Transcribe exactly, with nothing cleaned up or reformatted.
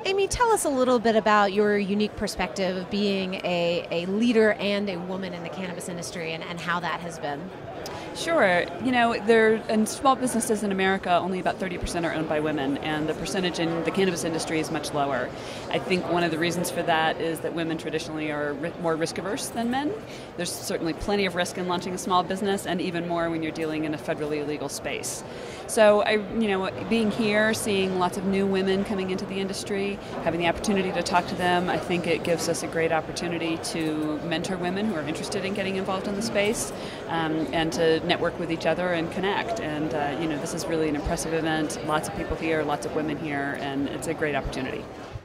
Amy, tell us a little bit about your unique perspective of being a, a leader and a woman in the cannabis industry and, and how that has been. Sure. You know, there in small businesses in America, only about thirty percent are owned by women, and the percentage in the cannabis industry is much lower. I think one of the reasons for that is that women traditionally are ri- more risk averse than men. There's certainly plenty of risk in launching a small business, and even more when you're dealing in a federally illegal space. So, I, you know, being here, seeing lots of new women coming into the industry, having the opportunity to talk to them, I think it gives us a great opportunity to mentor women who are interested in getting involved in the space, um, and to network with each other and connect. And uh, you know, this is really an impressive event. Lots of people here, lots of women here, and it's a great opportunity.